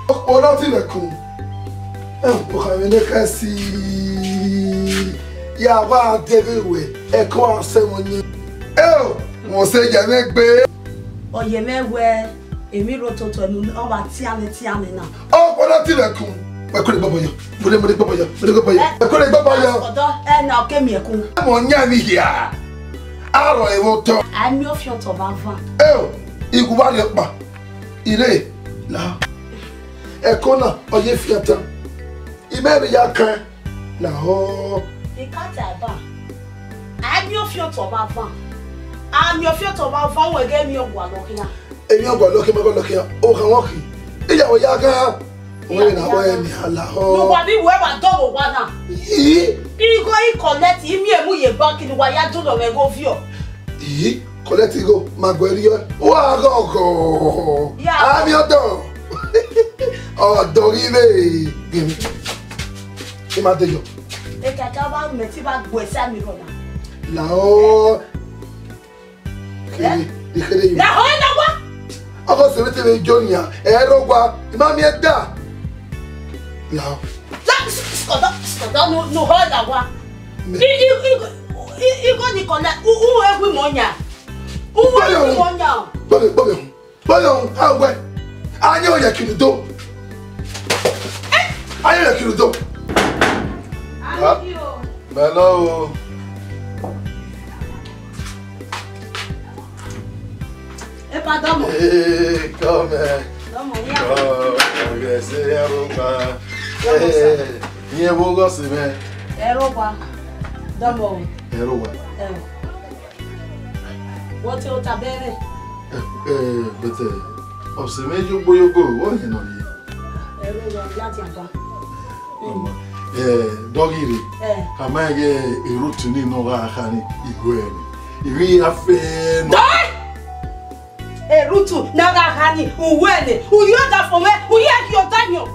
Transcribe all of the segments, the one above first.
On a dit le coup. Pour ramener Cassie. Il y a un déroué. Et quoi, c'est mon nid. Oh, on sait jamais que. Oh, il y a même ouais. Et mi rototo, on va tirer là. Oh, on a dit le coup. Mais quoi les babayas? Vous les babayas? Vous les babayas? Mais quoi les babayas? Eh, non, que mieux coup. Mon nyamia. Alors, ils vont t'en. Ah, mieux fiant ton vent. Oh, il vous va dire pas. Il est là. Et qu'on a, on y est fiant. Il m'a dit y'a qu'un. Là, oh. Et quand tu as bas, ah, mieux fiant ton vent. Ah, mieux fiant ton vent, ou est mieux boire l'okia. Et bien, on va l'okia, on va l'okia. Oh, on va il y a y'a qu'un. Oui, là, ouais, là, oh. Nous, babi, ouais, va dans le wana. Il go, connect, il m'y mouille banque, il voit y'a tout dans le go vieux. Collect go, Maguire. Ouah, go. Ah, bientôt. Oh, d'arriver. Il m'a dit. Et quelqu'un va me mettre à boisser à Mirona. Là-haut. Là-haut, là-haut. Encore, c'est le Johnny. Et Roba, il m'a mis à là. Là-haut. Là, nous là-haut. Il go Nicolas, où est Monia? Où est Monia? Bon, ah ouais. Ah, il y a qu'il do. Ah, il y a qu'il do. Ah, ben là. Et pas d'homme. Eh, comme. Oh, c'est un repas. Il y a un beau gosse, mais. Un repas. D'homme. Un repas. What you tabere? But oh, c'est meglio boyo go. Oh, you know. Doggy. Kamage irutuni no ga khani igweni. Iri afen. Rutu na ga khani uwele. Uyoda for me. Uye yodanyo.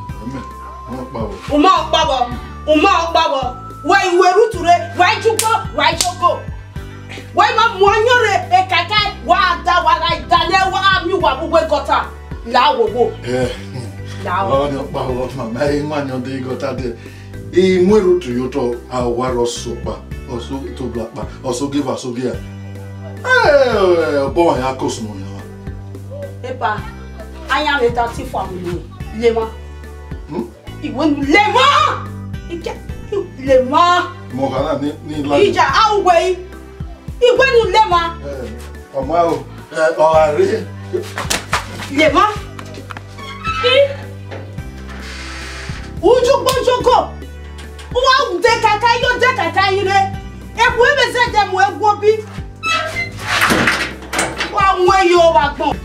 Uma babo. Why we rutu re? Why chuko? Why ma mwanyore e kaka wa da wa ga dale wa mi wa bu gota. La wo. Oh, no, ma mai manyo de gota de. E mweru tu yoto awaro sopa. Also to black ba. Also give us ogia. Boy akos no ya. Epa. Anya le tati fo amu. Lema. Iwon lema. Ike lema. Mo kana ni la. Ija awwe. Iwon lema. Ọmọ o. Ọ̀rẹ́. Lema. Uju gbojoko. Wa de kaka ire. Ebu ebe se de mo egwo bi. Wa nwe yo wa gbon.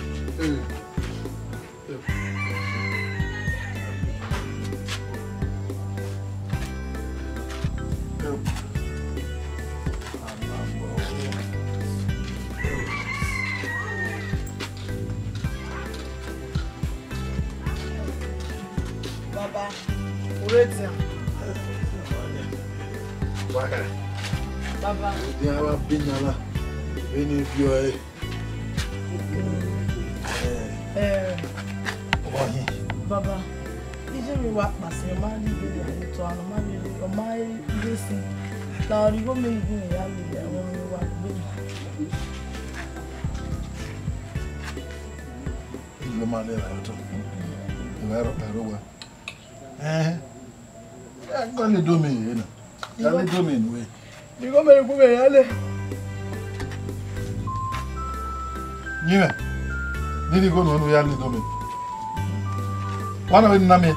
Baba, uretiam. Baba. Dia wa pinyala. Veni vio Oye. Baba, ije mi wa pase ma ni be to anu ma ni o ma ile si. La ori go me igun ya mi ya won mi wa gbe. Ile ma le ra to. Ero wa. Gani do mi na. Gani do mi nwe. Ni go me igun me ya le. Niwe. Ni go no ya le do mi. Wana we na me.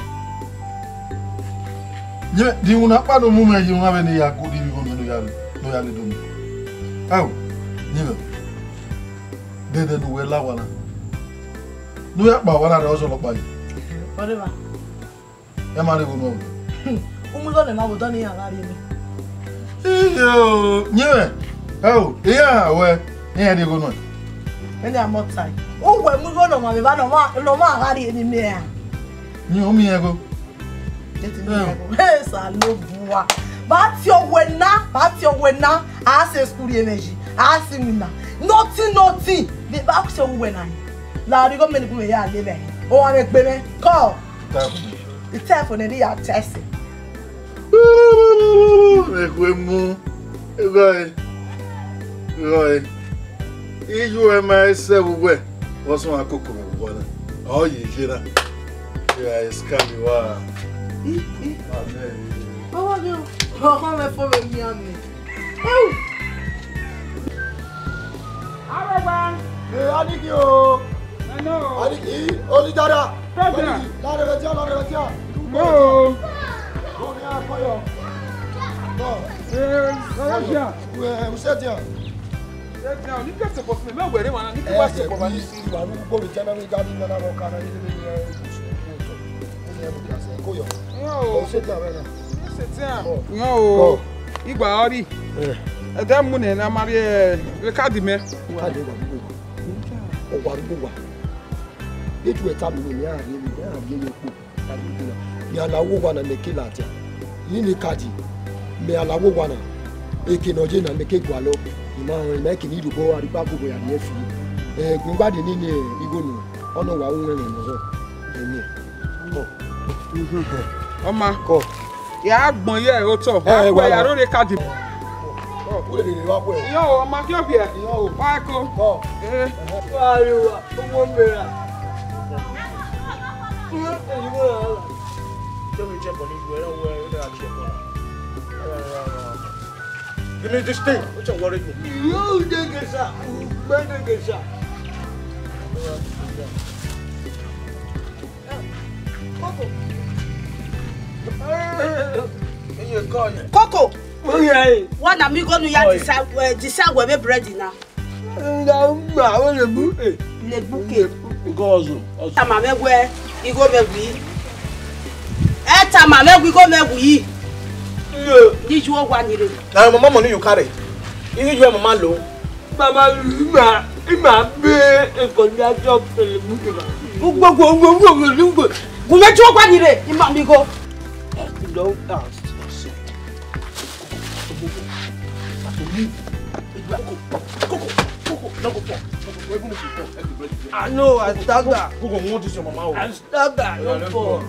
Niwe di una pa do mu me ji una be ni ya ko di go no ya le do mi. Aw. Niwe. Dede no we la wana. No ya pa wana ra o so lo pa yi. Whatever. Ya ma le go no. Umulo le ma bo don ni ala ri mi. Iyo, niwe. Aw, iya we. Ni ya di go no. Eni amotai. O we mu go no ma be ba no ma ala ri ni me a. Ni o mi ego. Hey, sa lo buwa. Ba ti owe na. A se school energy. A se mi na. Nothing. Be ba se owe na. La ri go me ni ku me ya le be. O wa me pe me. Call. The telephone ni ya test. Ekwemu. Egoy. Iju e ma ese buwe. Woso akoko me buwe na. O ye jira. Ya iskami wa. Oh no. Oh me fo me mi ami. Oh. Araba. Adiki o. No. Adiki, oli dada. Dada. La revetia. No. On y a koyo. No. Raja. Vous êtes bien. Now, you get support me. Where they want to watch support me. Wa nu go bi jana mi gadi na mo kana ni ni ni. Koyo. No. Vous êtes bien. No. Igba ori. Ede mu ne na mari record me. Wa de wa. O wa ru wa. Etu eta mi ni ari ni ku. Ni alawo wa na mekila atia. Ni kadi. Me alawo wa na. Eke no je na meke gwalo. Ima make ni rubo ari pa gogo ya ni efi. Gungbade ni ni igonu. Ono wa unwe ni mo. Emi. Oma. Ko. Ya agbon ye o to. Wa ya ro record. O le le wa po e. Yo, oma ki o bi e. Yo. Wa ko. Ko. Ariwa, omo mera. Give me this thing. Which one worry me? You dey get sa. Ben dey get sa. Coco. One amigo no ya decide we be bread na. Le bouquet. Tama me we igo me wi. Tama me we go me wi. Did you want it? Now, my money you carry. You need your mama low. Mama, ima be e konya job le bouquet. Go. Go me jo kwa dire, ima mi go. Don't dance. I know, I stagger. Who go want this your mama? I stagger. Don't fall.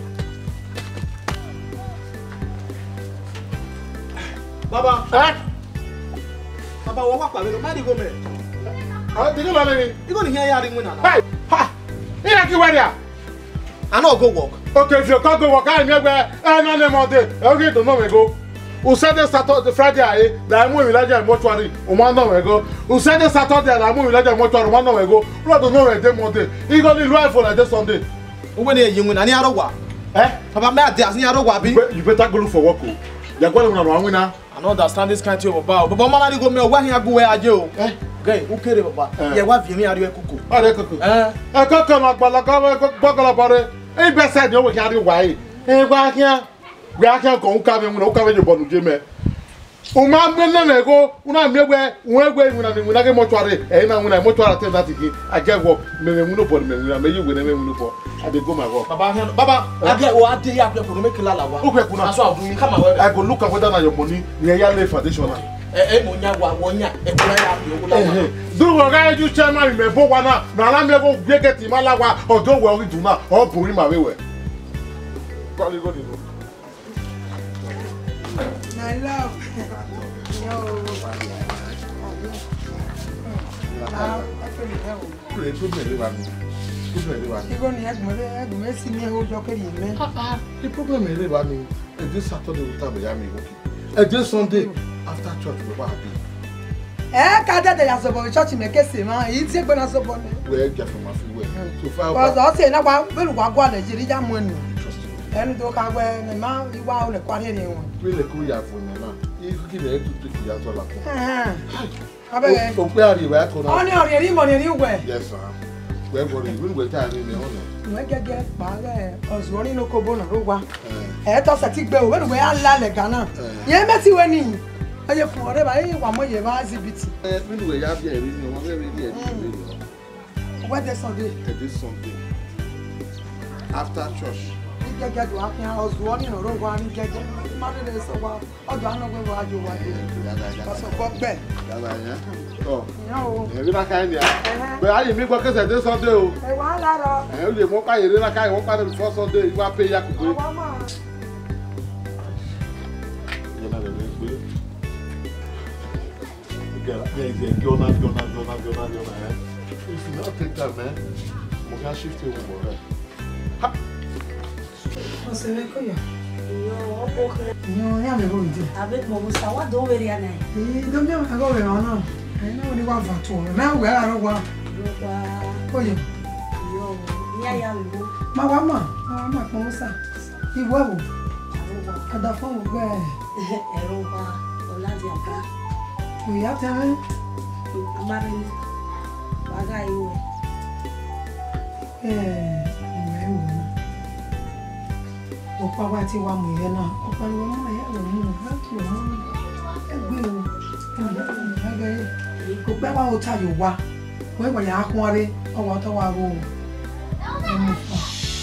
Baba, Baba, what pa me? Mari go me. Did you marry? You go hear ya ring na. Hey! Ha! Here you where ya? I no go work. Okay, if you can't go work, I'm here where no name on day. Okay, to know me go. Who said the Saturday Friday, that I'm moving like a mortuary, 1 hour ago. Who said the Saturday, that I'm moving like a mortuary 1 hour ago. Not to know a day more day. He got the right for like this Sunday. When you win any other one. Papa, me ati asi other one. You better go look for work. You're going to run winner. I don't understand this kind of about. But mama go me where he go where ajo. Okay, who care Baba? Yeah, what you me ari kuku. Are kuku. Kuku na gbala bare. E be said you we carry why. Gba kian. Gba kian ko nka me una uka me je bonu je me. O ma gbe na me go, una me gbe, una ke mortuary. Na una mortuary tell that again. I get work. Me no body me una me you we na me no for. I dey go my work. Baba, I get what dey here for make lala wa. Okay, kuna. So I come away. I go look at whether na your money near your lay foundation. Monya wa wonya e kuna ya bi ola. Do we ga you chairman me bo wa na la me go gbe get imalawa odo we ori duna o buri ma wewe. Go go. My love. The problem is this Saturday we have Miami working. This Sunday after church we will happy. Kada de ya so bo church me kese ma, yi ti gbe na so bo me. We get from everywhere. So far. Because I say na kwa belu kwa gwa Nigeria mo ni. Enu to ka gbe ni ma iwa o le kwa ni won. We le ku ya fun na. E ki le to take ya so la ko. Abege. O pe ari we ko na. Oni ori ri mo ni ri we. Yes sir. We go ri we ta ni me ona. We gege pa le ozuri no ko bo na ro wa. To se ti gbe o we we ala le gana. Ye meti we ni. Aye fun ore ba yi wa mo ye ba exhibit. We we ya bia ri ni won be ri e. What this Sunday? This Sunday. After church. gẹ́gẹ́ tó akin ọ̀sùn wọn nínú ọ̀rọ̀ wa ní gẹ́gẹ́ má lè sọ wa ọjọ́ àná gbé wa jò wá dé ọ̀sọ̀ gbọ́ bẹ́ẹ̀. Ẹ̀rí náà káyìn ni à. Bẹ́ẹ̀ ayé mi gbọ́ kẹsẹ̀ dé sọ́dẹ̀ o. Ẹ wà á lárọ. Ẹ̀ ó lè mú káyè rí náà káyè wọ́n pàdé fọ́ sọ́dẹ̀ ìwà pé ya kò gbé. If you not take that, man, we can shift it over. Você vê que eu Yo, okay. não ia me vou dizer. Abe mo musa wa do we ri ana. E não me agora não. Aí não ni wa fatu. Na we ara wa. Oye. Yo, ya ya mi mo. Ma wa ma ko musa. Iwo wo. Ada fo wo gbe. Ero wa Oladi aka. O ya tare. Amare ni. Waga iwe. Ọ̀pá wa ti wà mú ìyẹn náà ọ̀pá ni wọ́n máa yà lọ mú un láti lọ mú un ẹgbẹ́ o ẹgbẹ́ kò pẹ́ wá o ta yóò wá wọ́n ìwọ̀n yà á kún ọrẹ́ ọwọ́ tó wà rò ẹmu fà.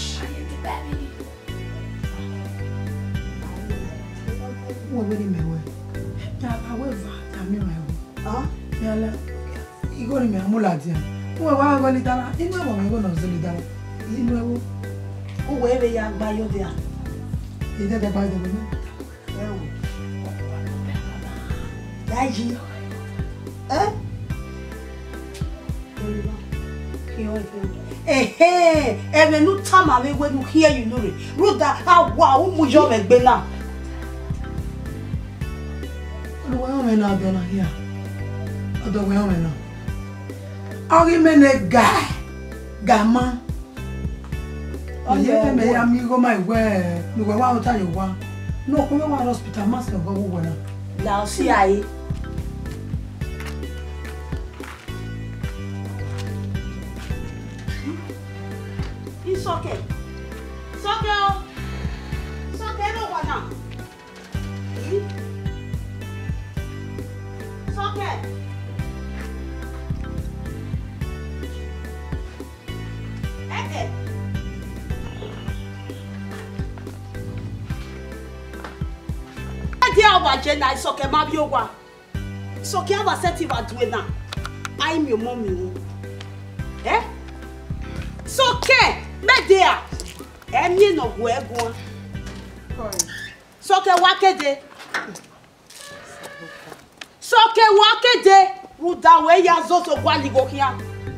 Wọ́n wé ní mẹ́wẹ́ yà á wé va tàmí mẹ́wẹ́ yà á lẹ́ igbó ni mẹ́wẹ́ mú làdí à wọ́n wá wọ́n ní dára inú ẹ̀wọ̀n mẹ́wẹ́ náà zèlè dára inú ẹ̀wọ̀. O we be ya gba yo de a. Ide de ba de mo. Daji. Eme nu tama me we nu hear you know. Ruda awa o mu yo me gbe na. Olúwa o me na do na here. Odo we o me na. Ori me ne gama. Oye me amigo my we. Lu we wa o ta yo wa. No ko me wa hospital master go wo na. La o si aye. It's okay. It's okay. It's okay, no one now. It's okay. Okay. Dear Wajena, it's okay, Mabiowa. It's okay, I was set you are doing now. I'm your mommy. Eh? It's okay. Me there. Emi no go egun. So ke wa kede. So ke wa kede. Ruda we ya zozo gwali go kia.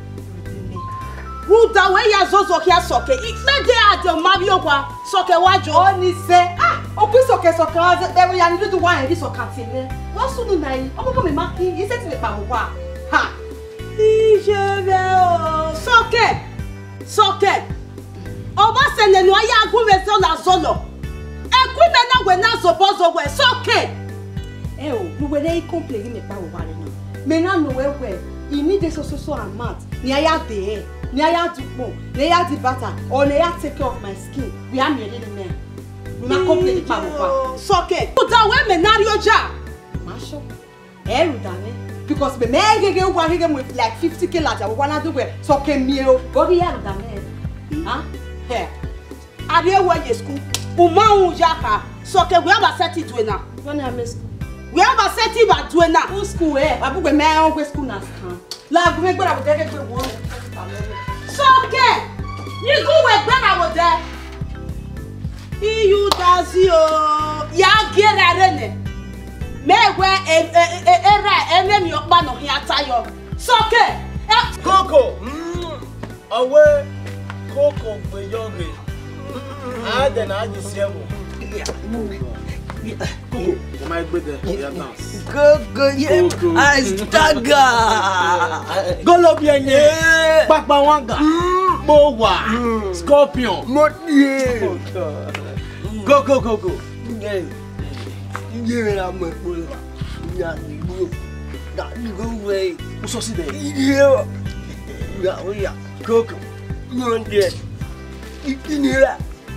Ruda we ya zozo kia so ke. Me there ade mabi ogwa. So ke wa jo. Oni se. Ah, o ku so ke de we ya ni do wa e so katile. Won sunu na yi. O mo me maki. Yi se ti le pa wo wa. Ha. Je vais au soke. Soke. Oba sene no aya agume so la zolo. Ekume na we na zobozo we soke. Eh o, we dey complain me pa wo wa re na. Me na no we. You need so amount. Ni aya de. Ni aya dupo. Ni aya di bata. Or ni aya take care of my skin. We am here in there. We na complain pa wo wa. Soke. O da we me na ri oja. Masho. Eh Rudane. Because me gege wa gege with like 50k lata we wanna do we soke mi o. Go be here Rudane. Huh? Here. Are we ye school? Uma unjaka. Soke we have set it we na. When I miss school. We have set it ba do na. Who school eh? Abu we me on go school na scan. La go me gbara we dey gbe won. Soke. You go we gbara wo there. You dazi o. Ya gere rene. Mewe era enemi okpa no hia tayo. Soke. Coco. Away. Coco we yogi. Aden aji sewo. Coco, come I gbede ya dance. Coco ye astaga. Golo bienye. Papa wanga. Mowa. Scorpion. Motie. Go. Ye la me po. Ya ni bu. Da ni go we. Uso si de. Ye. Ya. Coco. No de. Itinira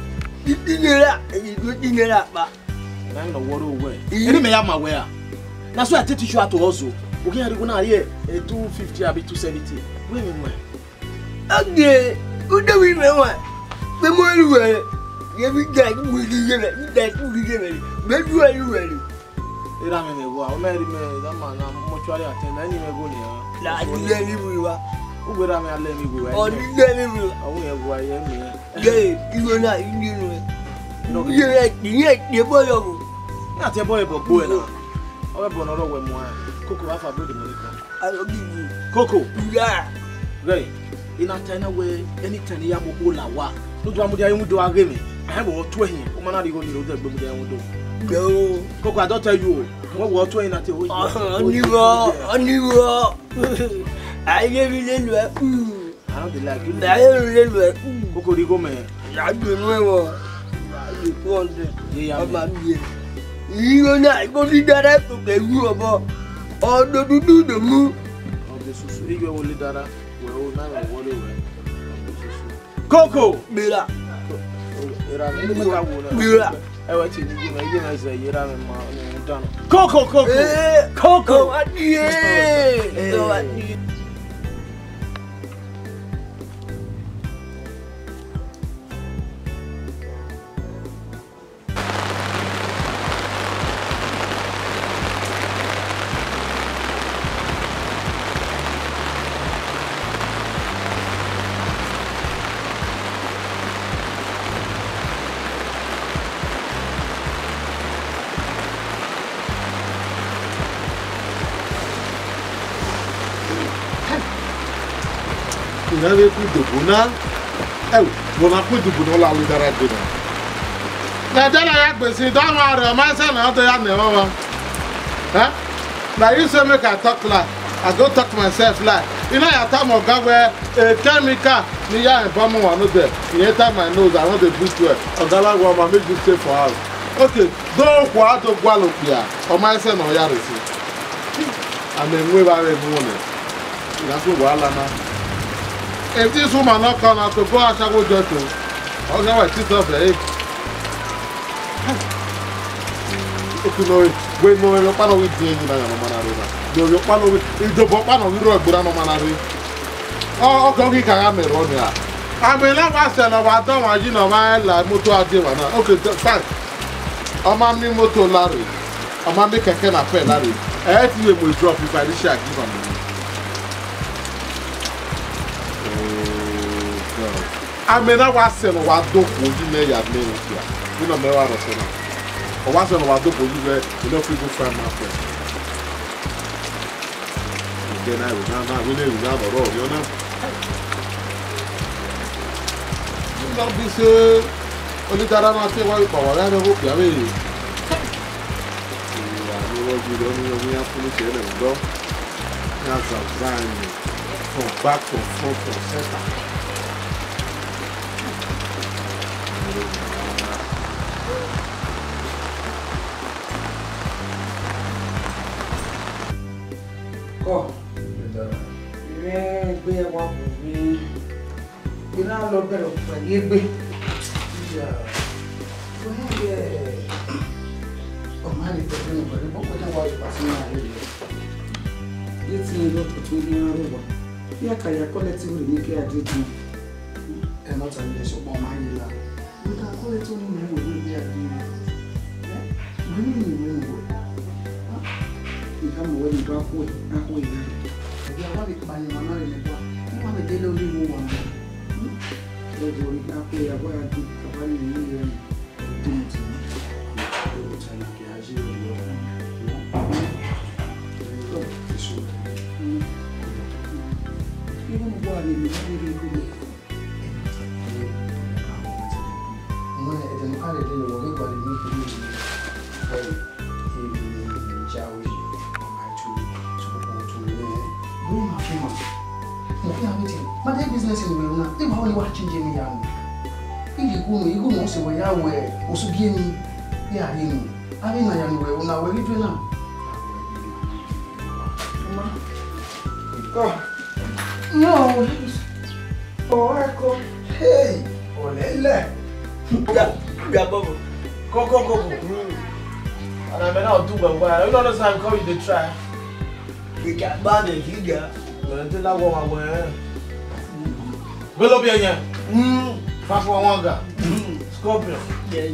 ba. Na no woro we. Eni me ya ma we a. Na so ati tissue ato ozo. Okin ya go na here 250 abi 270. We me we. Age, ude wi me wa. Me mo ru we. Every day we get that we get it. Maybe are you ready? Ira me go. O me ri me that man na mortuary attend any me go ni. La you let me we wa. O go ra me alle me go. Oh, you let me we. Awon e go aye me. Yeah, you na you know. No, you boy yo. Na te boy bo bo na. O be bo no ro we mo a. Koko afa bro de mo ni kan. I will give you. Koko. Yeah. Right. In a time where anytime ya mo ko la wa. No do amu dia mu do age me. I have what to him. O man na dey go ni o dey gbe mu dia mu do. Go. Koko I don't tell you. What what to him na te o. Oniwo. I give you the I don't like you. I don't like Koko di go me. I don't know. I don't Yeah, know. You know, I go to that to the room. Or do the move. Of the susu. Igwe wo le dara. We o na wo le we. Koko. Mira. Era me ka wo na. Mira. E wa ti ni me ige na say yera me ma no dan. Koko Koko. Koko. Adiye. So adiye. Ina ve ku dubuna. Bona ku dubuna la lu dara gbe na. Na dara ya gbe si don ma re ma se na to ya ne wa. Na you say make I talk like I go talk myself like. You know ya time oga where a chemical ni ya en bamu wa no there. You enter my nose I no dey breathe well. Oga la go ma make you stay for house. Okay, do kwa to gwa lo pia. O ma se no ya re si. Amenwe ba re mu ne. Ina so wahala na. If this woman not come out to go out and go just to, I'll get my teeth off there. Okay, no, wait, no, you're part of it. You're part of it. It's the part of it. But I'm not. Oh, okay, we can have me run here. I mean, I'm saying about them. I know my life. Moto adeva na. Okay, fine. I'm a me moto Larry. I'm a me keke na pe Larry. I have to drop if I share give am. I mean, I was saying, what do you may have made here? You know, I was saying, I was saying, what do you wear? You know, people find my friend. Again, I will now, really, now, the road, you know. You know, this only that I'm not saying, why you power, I don't hope you have it. You don't know, we have to look at it, go. That's a brand from back to front to center. Oh, yeah, be a one with me. You know, look at it, you be. Yeah. Oh, man, it's a little bit, but what I was passing out here. It's in the between you and the yeah, can you call it to make it a detail? And not a little more money. You can call it to me, we will be a deal. Come when you go away, that way. If you want it by your mother in the book, you want to deal with you one. Don't worry, that way I go and do the money in even the body is really good. When I didn't find it, everybody needs to be my business in the room. They only watching Jimmy Young. If you go, also where you are, also give me. Yeah, him. I mean, I am where now. Where you now? No. Oh, I go. Hey, Olele. Yeah, Bobo. Go. And I may not do well. I don't understand how you try. We can ban the figure. But until that woman, will be again. Fast one. Scorpion. Yeah.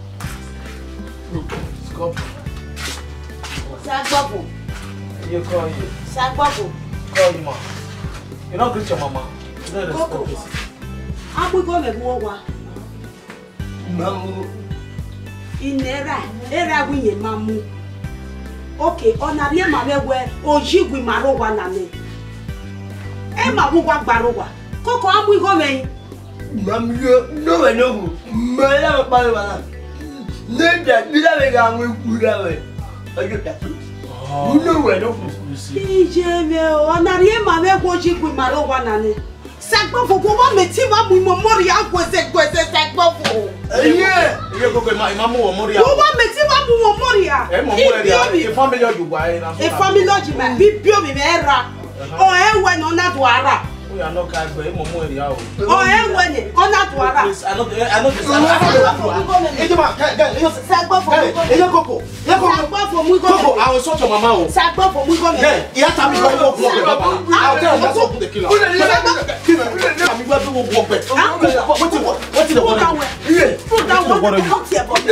Scorpion. Sagbobo. You call you. Sagbobo. Call you, ma. You don't greet your mama. You don't Coco. respect this. I'm going to go. Mamu. Inera. Era winye mamu. Okay, onarie mamewe. Ojigwi marowa na me. Emma wugwa barowa. Coco, I'm going. Mamu no we no. Mala mala. Nenda bila wega mwikura we. Ayo tatu. No we no. Ijeme onarie mamewe ojigwi marowa na me. Sagbofo ko wa meti wa mu memori agwese sagbofo. Iye koko imamu wo mori. Ko wa meti wa mu memori a. E mo mo e family ojuwa e na so. E family ojuwa bi bio mi era. O ewe no na do ara. We are not kind but e mo mo area o. O ewe ni o na do ara. I know this. Sagbofo. Iye koko. Sagbofo mu go. Koko, I will sort your mama o. Sagbofo mu go. Iya ta mi go block the baba. I'll tell you that's what the killer. I'm going to walk back. What's the water? Put down water. Out here, Bobby.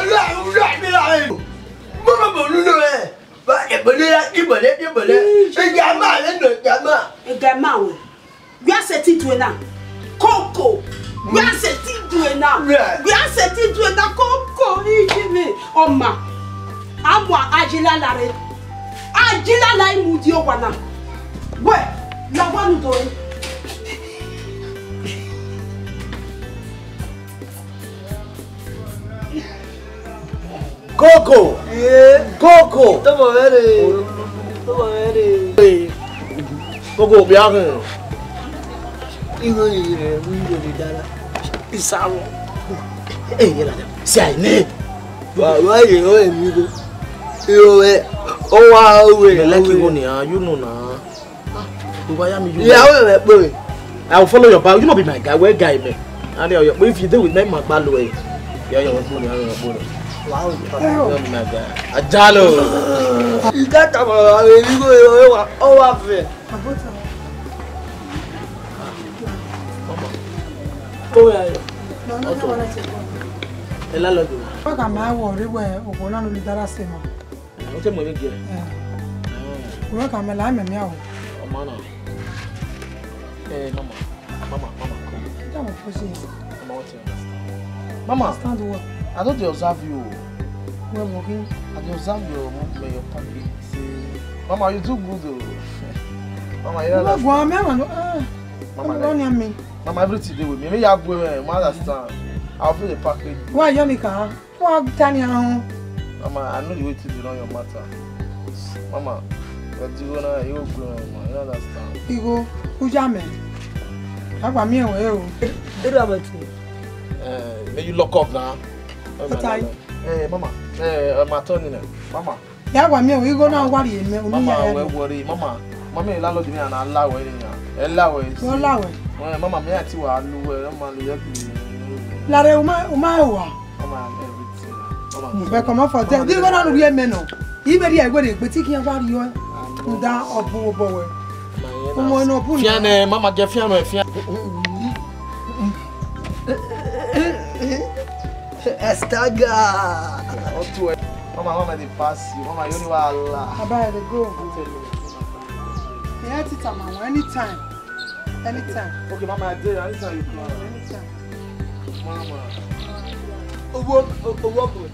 Mama no eh. Ba e bole. E jama le no jama. E jama we. We are setting to na. Coco. We are setting to na. We are setting to na Coco. Ijimi. Oma. Amwa ajila lare. Ajila la imudi o wana. We. La wanu do. Coco! Yeah. Coco! Tamo vere. Coco, biaga. Igo ni ni dala. Isawo. Yela. Sai ne. Wa ye o emi go. Yo we. O wa we. Like you go ni you know na. Yeah, we. I will follow your back. You not be my guy. Where guy me? And if you deal with me, my bad way. Yeah, you want money. Wow. My guy. Ajalo. Ika tamo we go o wa fe. Oh yeah. No, Ela lo do. Paka ma wo ri we ogona no lidara se mo. O te mo le gere. Wo ka me la me mi awo. O ma na. Mama. Ja mo fo se. Mama, what you understand? Mama, Stand what? I don't observe you. We mo ki. I dey observe your movement, your pocket. Say, Mama, you do good though. Mama, you Wo understand? go am me no. Mama, Go ni me. Mama, everything dey with me. Me ya go where, I understand. I'll feel the package. Wa yo mi ka. Wa tani ahun. Mama, I know the way to do on your matter. Mama, but you wanna you go, Mama, you understand? Igo uja me. Agba mi ewe o. Ira mati. May you lock up now. Mama, my turn. Mama. Ya gwa mi ewe igo na wa ri me onu Mama, ya. we worry. Mama, you landlord me and allow it. Allow it. Wo lawe. Mama, me ati wa alu, Mama, you help me. Lare o ma wa. Mama, everything. Be come for them. Di go na ru ye me no. Ibe di e go de pe ti kiyan wa ri yo. Nda obo obo we. Omo no bu. Fiane, Mama, get fiane, fiane. Estaga. Mama, they pass you. Mama, you only want Allah. Aba dey go. Yeah, tita mama anytime. Okay, Mama, I did. Anytime you come. Anytime. Mama. Owo ko.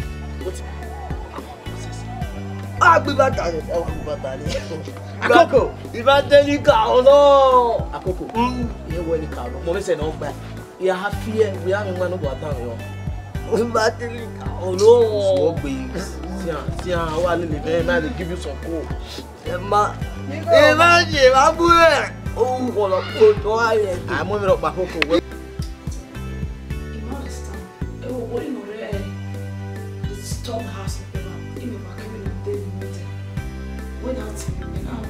Agbe bata ni. Akoko. Iba teli ka ono. Akoko. Ye wo ni ka no. Mo me say no gba. Ya ha fear. We have one no go atan yo. Iba teli ka ono. So gbe. See wa le be na dey give you some cool. Emma. Eba je ba bu e. O ko lo ko to aye. I mo me ro pa Akoko. You understand? E wo wori no re. The storm house people. Even my coming up there meeting. When I tell you now,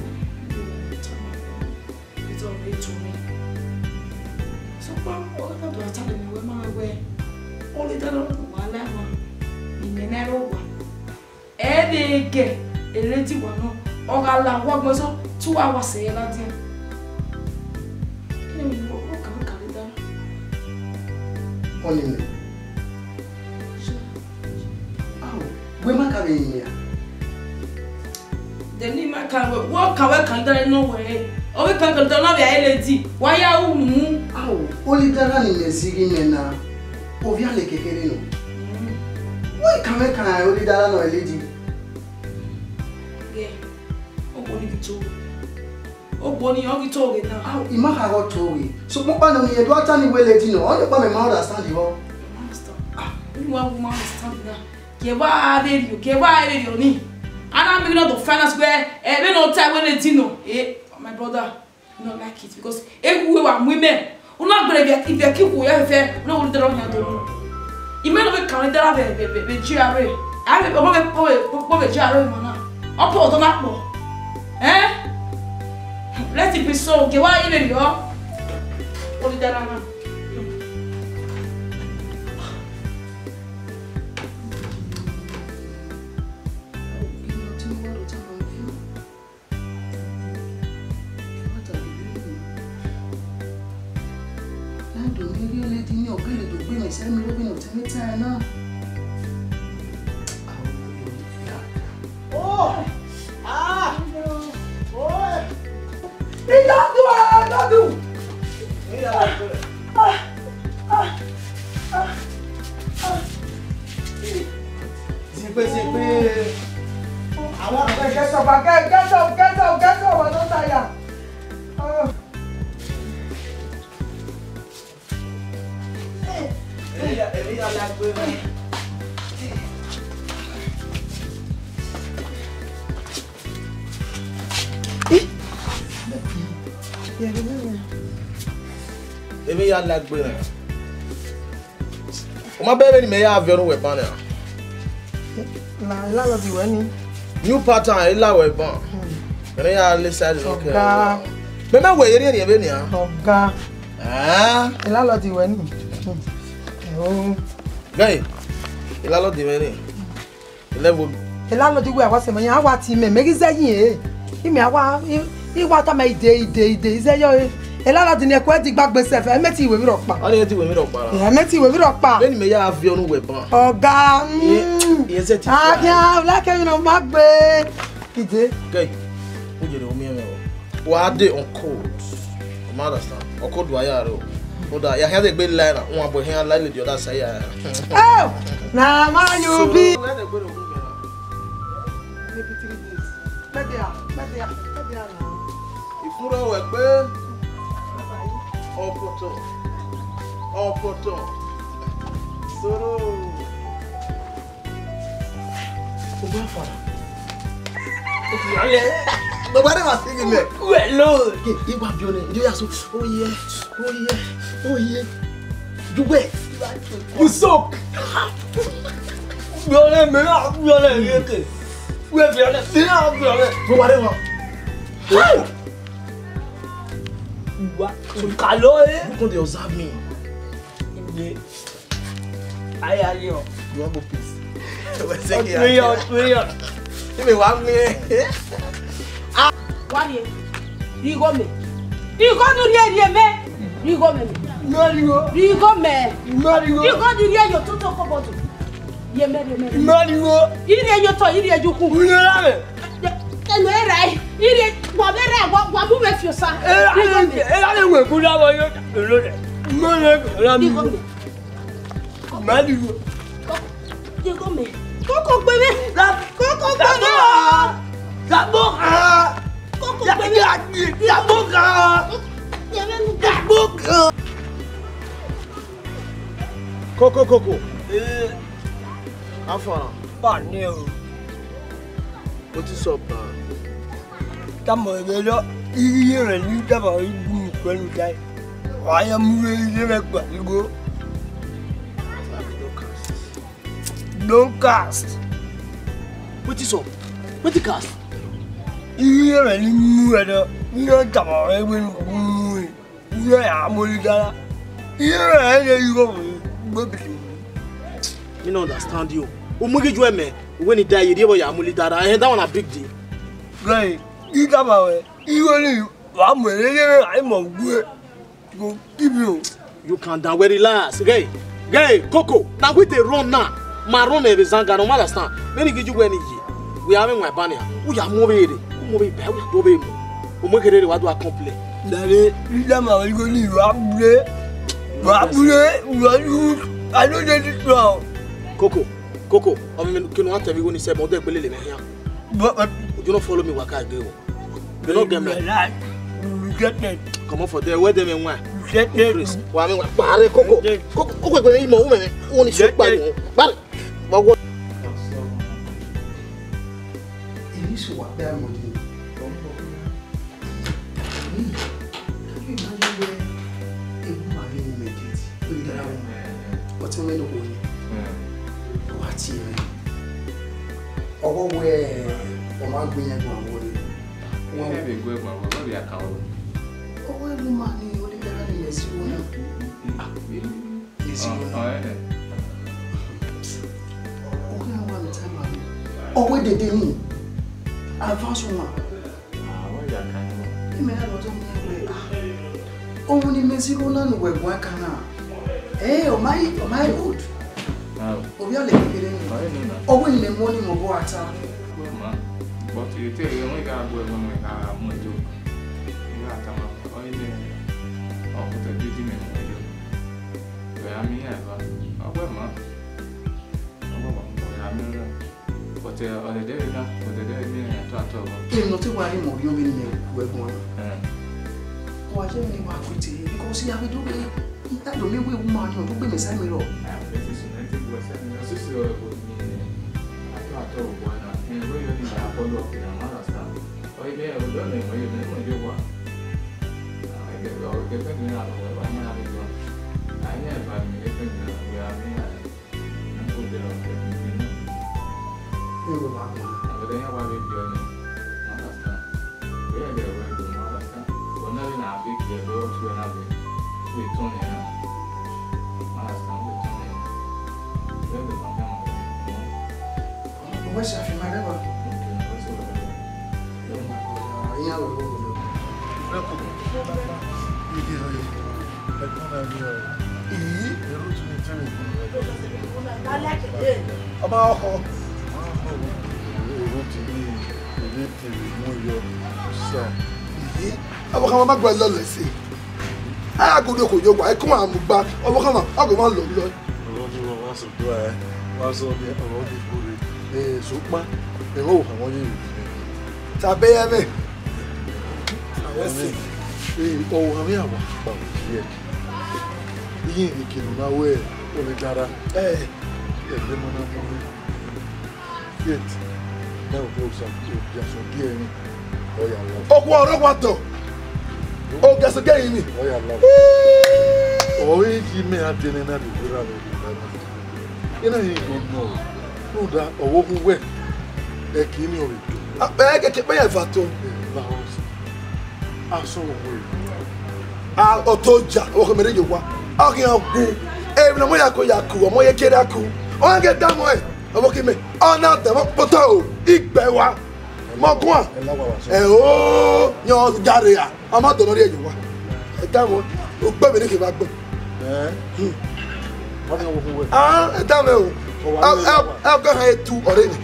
it's already to me. So all that do I tell me when my way. Only that one level. In the narrow one. Any gay, a lady one. Or I'll walk myself 2 hours say that. Only me. The Nima can walk away, can no way. Oh, we can't control our lady. Why are you? Oh, only the running is singing now. Oh, we are like a hero. Why can I only that no lady? Yeah. Oh, Bonnie, you told. Oh, Bonnie, you told it now. Oh, you might have told me. So, what one of me, what time you will let you know? All the time, my mother stand you all. You want woman stand now. Give you, give you. And I'm beginning to find us where every no time when it's no. Eh, my brother, you don't like it because everywhere women. We're not going to get if they keep we have fair, no one around your door. You may not be counting that the GRA. I have a GRA, man. I'll put on that more. Eh? Let it be so. Okay, why even you are? What did that happen? Oh! Ah! Oh! Don't do! Get up, I don't tire. Maybe you like being. My baby may have your weapon. Nah, la di wani. New pattern, you like weapon. And I listen. Okay. Remember where you're in the Oga. Ah? La di wani. Oh. Guy, you di wani. Level. La di we awase manya awa ti me megi zayin e. Imi awa iwa ta me ide ze yo. La di ne ko di gbagbe se fe meti iwe mi ro pa. Oni ti we mi ro pa. Ya meti iwe mi ro pa. Beni me ya have your weapon. Oga. Yes, it is. Ah, yeah, like you know, magbe. Ide. Guy, who you know me? What they on code? You understand? On code wire. Oda, you have the big line. One boy here line the other side. Oh, na man you be. Maybe 3 days. Bedia now. If you know where, oh poto. Soro. Nobody was singing there. Well, Lord. You want to be you are so. Oh yeah. You wait. You soak. Nobody want. What? So you can't observe me. I am you. You want to peace? Give me 1 minute. What is you go me? You go to the me? You go me? No, you go me? No, you go to the your total about it. Ye me. No, you need your toy, you need your cook. And where I eat whatever what move if you say. I don't work good about you. You go me. Coco baby. Coco baby. La boca. Coco baby. La boca. La boca. Coco. Afara. Paneo. What is up, man? Tamorelo. Iye ni taba ibu pẹ̀lú dai. I am really go. Don't cast. What is up? What the cast? Iye ni mu edo. Iye taba ewe ni. Iye amoli dara. Iye you go. Me don't understand you. Umugi me when he die, you dey ya amoli dara. That one a big deal. Right. You come away. You only I'm go give you. You can't down where relax. Guy, Coco. Now we they run now. Maroon e bezanga no understand. Many giju weni yi. We having my banner. We are moving. We moving back. We are doing. We make it what do I complain. Dale, ila ma wa go ni wa bule. Wa you. I don't need it now. Coco, I mean, can what have you going to say about the belly here? But you don't follow me waka go. You don't get me. You get me. Come on for there, where them and where? Get me. Well, I mean, Barry Coco. Coco, going to woman, only shot by but what? It is what they are doing. Can you imagine where a woman really made it? What's the way to go? What's it? Or where a man being a man would. One have a good one, what we are called. Oh, where the money only better than yes, you know. Yes, you know. Oh, where did they mean? I found someone. You may have a only Mexico land where one can. Eh, oh, my road. Oh, we are living. Oh, when the morning of water. But you tell you only got to go when we have more joke. You have to have only or put a duty in the I mean, I will not. But on the day now, but the day I talk about. Not to worry more, you will be one. Oh, I don't know what to do because you have to do it. I don't know where woman you will be beside me. Where's your family? Oh, that's again. Oh, he may have been another. You know, you don't know. No, that or who went. They came here. I beg a pay for two. I saw I'll told you, or you want. I'll get up. Every no more Yaku, or more Kiraku. Oh, I get that way. I'm okay, me. Oh, not the photo. Igbewa. Mogwa. Oh, you're Daria. I'm not the area you want. A damn baby, if I go. Ah, a damn. I'll go ahead to already.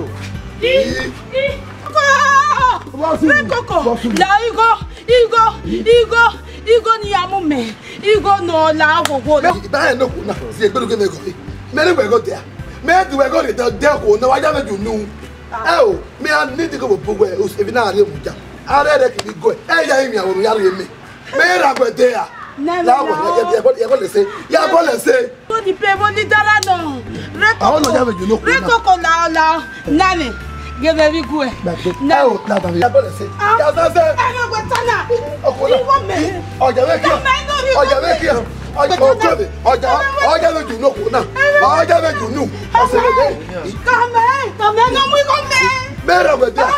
Coco, now you go near me. You go no love or what? I know. See, a good game. Many will go there. Men do I go to the devil? No, I never do know. Oh, me, I need to go to Pugway, who's even out of the I read it go. Hey, I will yell me. Men are good there. Never. You're going to say, you're going to say, what the people did that. I want to have you look. Coco now, Nanny. Give very good. No, not I'm going to say. I don't want to. Oh, you want me? Oh, you're making. Oh, you're making. I don't know. I don't know. I don't know. I said, come on, we come there. Better with that.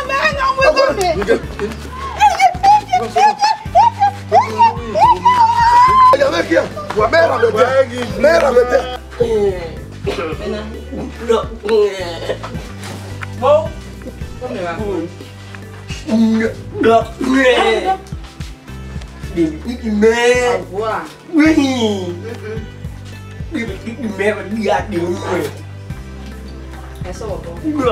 Essa ó.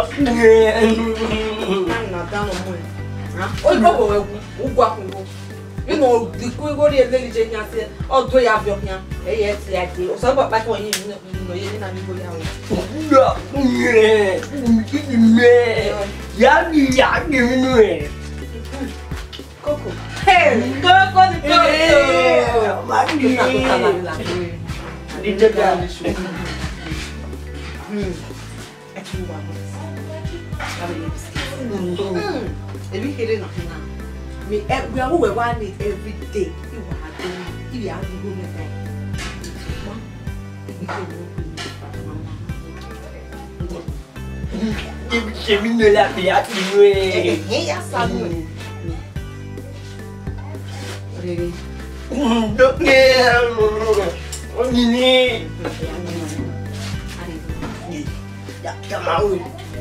Na dá no mãe. Oi, bobo, o guapo. You know, the cool go there lady Jane say, "Oh, do you have your hand?" Eh, yes, like it. So but back on you know, you na me go ya. Ya me. Coco. Hey, Coco the Coco. Mari na ko kala la. Di jaga. Aqui o babu. Ebi kere na na. Me we are we want it every day. You are doing. If you are doing it. If you me la pia tu. Eh, ya sabe. Ready. Ini. Ya kamau.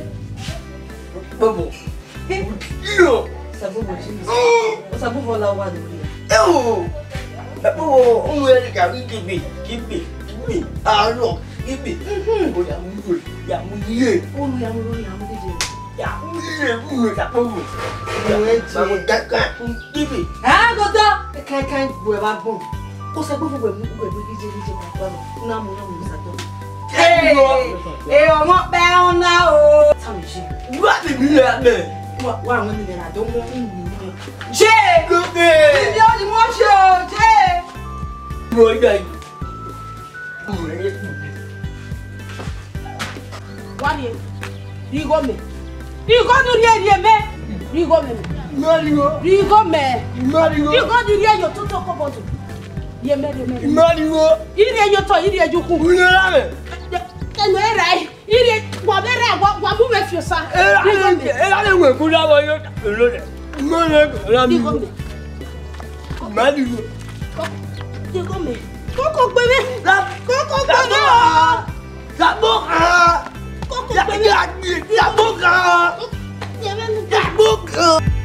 Bobo. Yo. Sabugo chini. Sabugo la wa do ria. Eu. Sabugo o ele ka kibi. Aro. Kibi. O ya mu. Ya mu ye. O lu ya mu dije. Ya mu ye mu ka bobo. Ba mo taka. Kibi. Ah godo. Kan bo e ba bon. O sabugo we mu dije ba. Na mo sa to. Ọmọ pẹ́ ọ̀nà o. Tàmíṣe. Wá ti bí ẹ bẹ̀. Wá àwọn ènìyàn àdó mọ́ ń wù mí. Ṣé lókè. Ìdí ọdún mọ́ ṣe o, ṣé. Mo yẹ yìí. Wá ní rígọ́ mẹ́. Rígọ́ tó rí ẹ̀rí ẹ̀ mẹ́. Rígọ́ mẹ́. Rígọ́ mẹ́. Rígọ́ tó rí ẹ̀yọ̀ tó tó kọ́ bọ́dù. Yẹ mẹ́rin. Ìmọ̀lìwọ́. Ìrì ẹ̀yọ̀ tọ̀ ìrì ẹ̀jú kù. Wúlò rẹ̀. No era iri wa bere wa mu me fiosa era le we ku la wo yo lo le mo le la mi ma di go me koko gbe me koko gbe me la boca koko gbe me la boca la boca